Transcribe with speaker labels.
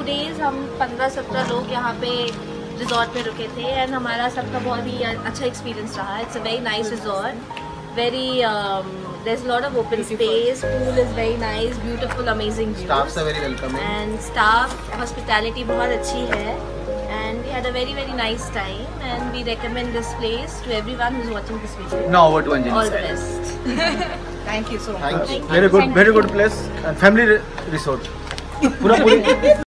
Speaker 1: days हम 15-17 लोग यहाँ पे रिजॉर्ट में रुके थे एंड हमारा सबका बहुत ही अच्छा एक्सपीरियंस रहा. It's a very nice resort. Very there's a lot of open space. Pool is very nice, beautiful, amazing views.
Speaker 2: Staffs are very welcoming.
Speaker 1: And staff hospitality बहुत अच्छी है. And we had a very nice time. And we recommend this place to everyone who's watching this video.
Speaker 2: Now over to Anjali.
Speaker 1: All the best.
Speaker 3: Thank you so much.
Speaker 2: Thank you.
Speaker 4: Very good place and family resort. पूरा